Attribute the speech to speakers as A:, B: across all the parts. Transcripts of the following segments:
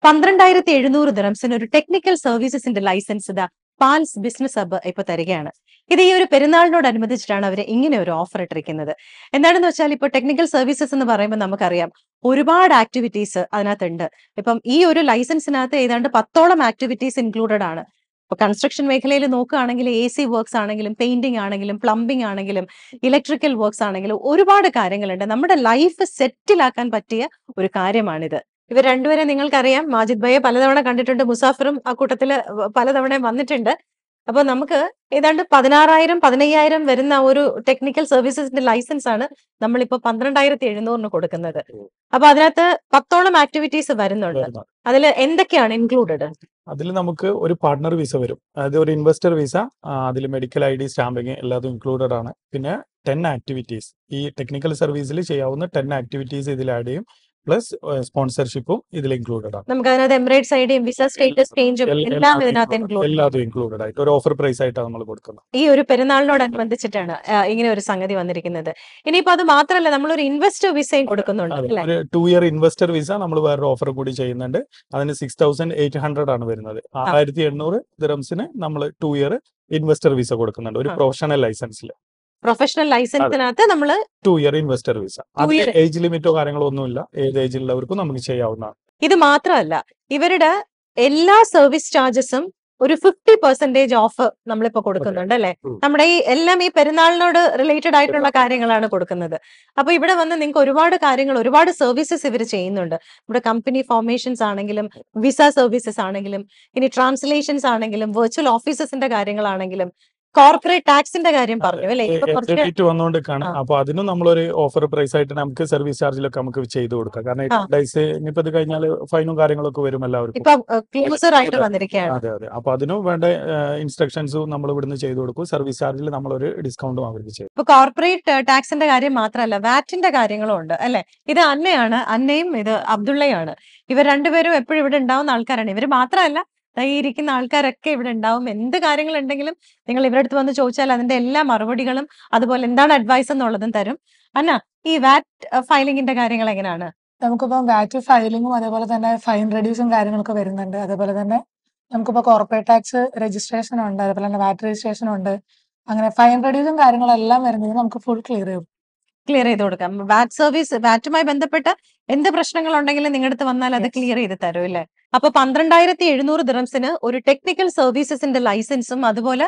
A: 12,700 ദിറംസിന് ഒരു ടെക്നിക്കൽ സർവീസസിന്റെ ലൈസൻസ് ഇതാ പാൽസ് ബിസിനസ് ഹബ്ബ് ഇപ്പൊ തരികയാണ്. ഇത് ഈ ഒരു പെരുന്നാളിനോടനുബന്ധിച്ചിട്ടാണ് അവർ ഇങ്ങനെ ഒരു ഓഫർ ഇട്ടിരിക്കുന്നത്. എന്താണെന്ന് വെച്ചാൽ ഇപ്പോൾ ടെക്നിക്കൽ സർവീസസ് എന്ന് പറയുമ്പോൾ നമുക്കറിയാം ഒരുപാട് ആക്ടിവിറ്റീസ് അതിനകത്തുണ്ട്. ഇപ്പം ഈ ഒരു ലൈസൻസിനകത്ത് ഏതാണ്ട് 10ഓളം ആക്ടിവിറ്റീസ് ഇൻക്ലൂഡഡ് ആണ്. ഇപ്പൊ കൺസ്ട്രക്ഷൻ മേഖലയിൽ നോക്കുകയാണെങ്കിൽ AC വർക്ക്സ് ആണെങ്കിലും പെയിന്റിംഗ് ആണെങ്കിലും പ്ലംബിംഗ് ആണെങ്കിലും ഇലക്ട്രിക്കൽ വർക്ക്സ് ആണെങ്കിലും ഒരുപാട് കാര്യങ്ങളുണ്ട്. നമ്മുടെ ലൈഫ് സെറ്റിലാക്കാൻ പറ്റിയ ഒരു കാര്യമാണിത്. ഇവർ രണ്ടുപേരെ നിങ്ങൾക്കറിയാം. മാജിദ് ഭയെ പലതവണ കണ്ടിട്ടുണ്ട്. മുസാഫിറും ആ കൂട്ടത്തില് പലതവണ വന്നിട്ടുണ്ട്. അപ്പൊ നമുക്ക് ഏതാണ്ട് 16,000 15,000 വരുന്ന ഒരു ടെക്നിക്കൽ സർവീസസിന്റെ ലൈസൻസ് ആണ് നമ്മളിപ്പോ 12,700 കൊടുക്കുന്നത്. അപ്പൊ അതിനകത്ത് 10ഓളം ആക്ടിവിറ്റീസ് വരുന്നുണ്ട്. അതിൽ എന്തൊക്കെയാണ് ഇൻക്ലൂഡഡ്?
B: അതിൽ നമുക്ക് ഒരു പാർട്ട്ണർ വിസ വരും, അതായത് ഒരു ഇൻവെസ്റ്റർ വിസ, അതിൽ മെഡിക്കൽ ID സ്റ്റാമ്പിങ് എല്ലാതും ഇൻക്ലൂഡഡ് ആണ്. പിന്നെ 10 ആക്ടിവിറ്റീസ്, ഈ ടെക്നിക്കൽ സർവീസിൽ ചെയ്യാവുന്ന 10 ആക്ടിവിറ്റീസ് ഇതിൽ ആഡ് ചെയ്യും. പ്ലസ് സ്പോൺസർഷിപ്പും ഇതിൽ ഇൻക്ലൂഡഡ് ആണ്.
A: നമുക്ക് അതിനകത്ത് എമിറേറ്റ്സ് ID വിസ സ്റ്റേറ്റസ് ചേഞ്ചും എല്ലാം ഇതിനകത്ത്
B: എല്ലാതും ഇൻക്ലൂഡഡ് ആയിട്ട് ഒരു ഓഫർ പ്രൈസ് ആയിട്ടാണ് നമ്മൾ കൊടുക്കുന്നത്.
A: ഈ ഒരു പെരുന്നാളിനോടനുബന്ധിച്ചിട്ടാണ് ഇങ്ങനെ ഒരു സംഗതി വന്നിരിക്കുന്നത്. ഇനിയിപ്പോ അത് മാത്രമല്ല, നമ്മളൊരു ഇൻവെസ്റ്റർ വിസയും കൊടുക്കുന്നുണ്ട്.
B: ഒരു 2 ഇയർ ഇൻവെസ്റ്റർ വിസ നമ്മൾ വേറൊരു ഓഫർ കൂടി ചെയ്യുന്നുണ്ട്. അതിന് 6,800 ആണ് വരുന്നത്. 6,800 ദിറംസിന് നമ്മൾ 2 ഇയർ ഇൻവെസ്റ്റർ വിസ കൊടുക്കുന്നുണ്ട്, ഒരു പ്രൊഫഷണൽ ലൈസൻസിൽ.
A: പ്രൊഫഷണൽ ലൈസൻസിനകത്ത് നമ്മൾ
B: 2 ഇയർ ഇൻവെസ്റ്റർ വിസ. അതിന് ഏജ് ലിമിറ്റോ കാര്യങ്ങളോ ഒന്നുമില്ല, ഏത് ഏജിലുള്ളവർക്കും നമുക്ക് ചെയ്യാവുന്നതാണ്.
A: ഇത് മാത്രമല്ല, ഇവരുടെ എല്ലാ സർവീസ് ചാർജസും ഒരു 50% ഓഫ് നമ്മളിപ്പോ കൊടുക്കുന്നുണ്ട് അല്ലെ. നമ്മുടെ ഈ എല്ലാം ഈ പെരുന്നാളിനോട് റിലേറ്റഡ് ആയിട്ടുള്ള കാര്യങ്ങളാണ് കൊടുക്കുന്നത്. അപ്പൊ ഇവിടെ വന്ന് നിങ്ങൾക്ക് ഒരുപാട് കാര്യങ്ങൾ, ഒരുപാട് സർവീസസ് ഇവർ ചെയ്യുന്നുണ്ട്. ഇവിടെ കമ്പനി ഫോർമേഷൻസ് ആണെങ്കിലും വിസ സർവീസസ് ആണെങ്കിലും ഇനി ട്രാൻസ്ലേഷൻസ് ആണെങ്കിലും വെർച്വൽ ഓഫീസസിന്റെ കാര്യങ്ങളാണെങ്കിലും കോർപ്പറേറ്റ് ടാക്സിന്റെ കാര്യം പറഞ്ഞു അല്ലെ.
B: വന്നുകൊണ്ടിരിക്കുകയാണ്. അപ്പൊ അതിനും നമ്മളൊരു ഓഫർ പ്രൈസ് ആയിട്ട് നമുക്ക് സർവീസ് ചാർജിലൊക്കെ നമുക്ക് ചെയ്തു കൊടുക്കാം. കാരണം 8 ഡേയ്സ് ഇനിയിപ്പോ ഇത് കഴിഞ്ഞാൽ ഫൈനും കാര്യങ്ങളൊക്കെ വരും എല്ലാവർക്കും.
A: ആയിട്ട് വന്നിരിക്കുകയാണ്.
B: അതെ അതെ. അപ്പൊ അതിനും വേണ്ട ഇൻസ്ട്രക്ഷൻസും നമ്മൾ ഇവിടുന്ന് ചെയ്തു കൊടുക്കും. സർവീസ് ചാർജിൽ നമ്മളൊരു ഡിസ്കൗണ്ടും അവർക്ക് ചെയ്യും.
A: ഇപ്പൊ കോർപ്പറേറ്റ് ടാക്സിന്റെ കാര്യം മാത്രമല്ല, വാറ്റിന്റെ കാര്യങ്ങളും ഉണ്ട് അല്ലെ. ഇത് അന്നയും ഇത് അബ്ദുള്ളയാണ്. ഇവർ രണ്ടുപേരും എപ്പോഴും ഇവിടെ ഉണ്ടാവുന്ന ആൾക്കാരാണ്. ഇവർ മാത്രമല്ല, ഈ ഇരിക്കുന്ന ആൾക്കാരൊക്കെ ഇവിടെ ഉണ്ടാവും. എന്ത് കാര്യങ്ങൾ ഉണ്ടെങ്കിലും നിങ്ങൾ ഇവരുടെ അടുത്ത് വന്ന് ചോദിച്ചാൽ അതിന്റെ എല്ലാ മറുപടികളും അതുപോലെ എന്താണ് അഡ്വൈസ് എന്നുള്ളതും തരും. അന്ന, ഈ വാറ്റ് ഫയലിംഗിന്റെ കാര്യങ്ങൾ എങ്ങനെയാണ്?
C: നമുക്കിപ്പോ വാറ്റ് ഫയലിംഗും അതേപോലെ തന്നെ ഫൈൻ റെഡ്യൂസും കാര്യങ്ങളൊക്കെ വരുന്നുണ്ട്. അതേപോലെ തന്നെ നമുക്കിപ്പോ കോർപ്പറേറ്റ് ടാക്സ് രജിസ്ട്രേഷൻ ഉണ്ട്, അതേപോലെ തന്നെ വാറ്റ് രജിസ്ട്രേഷൻ ഉണ്ട്. അങ്ങനെ ഫൈൻ റെഡ്യൂസും കാര്യങ്ങളെല്ലാം വരുന്നത് നമുക്ക് ഫുൾ ക്ലിയർ
A: ചെയ്ത് കൊടുക്കാം. വാറ്റ് സർവീസ്, വാറ്റുമായി ബന്ധപ്പെട്ട എന്ത് പ്രശ്നങ്ങൾ ഉണ്ടെങ്കിലും നിങ്ങളുടെ അടുത്ത് വന്നാൽ അത് ക്ലിയർ ചെയ്ത് തരും അല്ലേ. അപ്പൊ 12,700 ദിറംസിന് ഒരു ടെക്നിക്കൽ സർവീസസിന്റെ ലൈസൻസും അതുപോലെ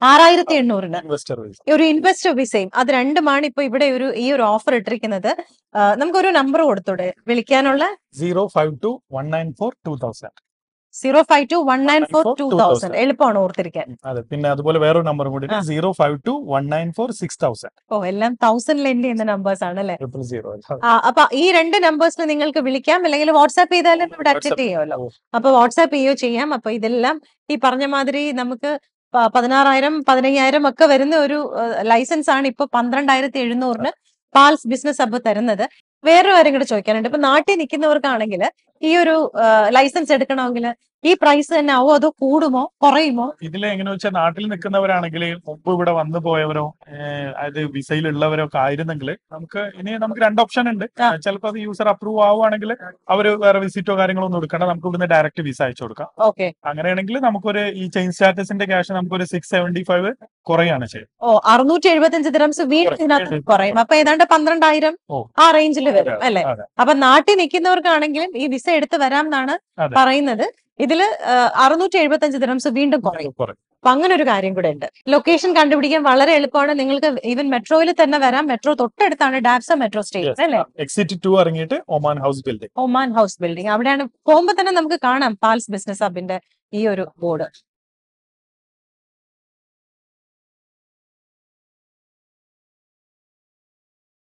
A: 6,800 ഒരു ഇൻവെസ്റ്റർ വിസയും, അത് രണ്ടുമാണ് ഇപ്പൊ ഇവിടെ ഈ ഒരു ഓഫർ ഇട്ടിരിക്കുന്നത്. നമുക്കൊരു നമ്പർ കൊടുത്തൂടെ വിളിക്കാനുള്ള?
B: 052-194-2000.
A: 052-194-2000. എളുപ്പമാണ് ഓർത്തിരിക്കാൻ.
B: അതെ. പിന്നെ അതുപോലെ വേറൊരു നമ്പർ കൂടി 052-194-6000.
A: എല്ലാം 1000 എൻഡ് ചെയ്യുന്ന നമ്പേഴ്സ് ആണ് അല്ലെ. അപ്പൊ ഈ 2 നമ്പേഴ്സിൽ നിങ്ങൾക്ക് വിളിക്കാം, അല്ലെങ്കിൽ വാട്സ്ആപ്പ് ചെയ്താലും ഇവിടെ അറ്റൻഡ് ചെയ്യുമല്ലോ. അപ്പൊ വാട്സ്ആപ്പ് ചെയ്യാം. അപ്പൊ ഇതെല്ലാം ഈ പറഞ്ഞ മാതിരി നമുക്ക് 16,000 15,000 ഒക്കെ വരുന്ന ഒരു ലൈസൻസ് ആണ് ഇപ്പൊ 12,700 പാൽസ് ബിസിനസ് ഹബ്ബ് തരുന്നത്. വേറൊരു കാര്യം കൂടെ ചോദിക്കാനുണ്ട്. ഇപ്പൊ നാട്ടിൽ നിൽക്കുന്നവർക്കാണെങ്കിൽ ഈ ഒരു ലൈസൻസ് എടുക്കണമെങ്കിൽ ഈ പ്രൈസ് തന്നെ ആവോ അതോ കൂടുമോ കുറയുമോ?
B: ഇതില് എങ്ങനെ വെച്ചാൽ നാട്ടിൽ നിൽക്കുന്നവരാണെങ്കിൽ മുമ്പ് ഇവിടെ വന്നു പോയവരോ അതായത് വിസയിലുള്ളവരോ ഒക്കെ ആയിരുന്നെങ്കിൽ നമുക്ക് 2 ഓപ്ഷൻ ഉണ്ട്. ചിലപ്പോൾ അത് യൂസർ അപ്രൂവ് ആവുകയാണെങ്കിൽ അവര് വേറെ വിസിറ്റോ കാര്യങ്ങളോ ഒന്നും എടുക്കണ്ട, നമുക്ക് ഇവിടുന്ന് ഡയറക്റ്റ് വിസ അയച്ചു കൊടുക്കാം. അങ്ങനെയാണെങ്കിൽ നമുക്കൊരു ഈ ചെയിൻ സ്റ്റാറ്റസിന്റെ ക്യാഷ് നമുക്കൊരു 675 കുറയാണ് ചെയ്യും.
A: 675 ദിറംസ് വീണ്ടും ഇതിനകത്ത് കുറയും. അപ്പൊ ഏതാണ്ട് 12,000 ആ റേഞ്ചിൽ വരും അല്ലെ. അപ്പൊ നാട്ടിൽ നിൽക്കുന്നവർക്കാണെങ്കിലും ഈ വിസ എടുത്ത് വരാം എന്നാണ് പറയുന്നത്. ഇതില് 675 ദിറംസ് വീണ്ടും കുറയും. അപ്പൊ അങ്ങനെ ഒരു കാര്യം കൂടെ ഉണ്ട്. ലൊക്കേഷൻ കണ്ടുപിടിക്കാൻ വളരെ എളുപ്പമാണ്. നിങ്ങൾക്ക് ഈവൻ മെട്രോയിൽ തന്നെ വരാം. മെട്രോ തൊട്ടടുത്താണ് ഡാബ്സ മെട്രോ സ്റ്റേഷൻ അല്ലെ.
B: എക്സിറ്റ് 2 ഇറങ്ങിയിട്ട് ഒമാൻ ഹൗസ് ബിൽഡിംഗ്
A: അവിടെയാണ്. പോകുമ്പോ തന്നെ നമുക്ക് കാണാം പാൽസ് ബിസിനസ് ഹബിന്റെ ഈ ഒരു ബോർഡ്.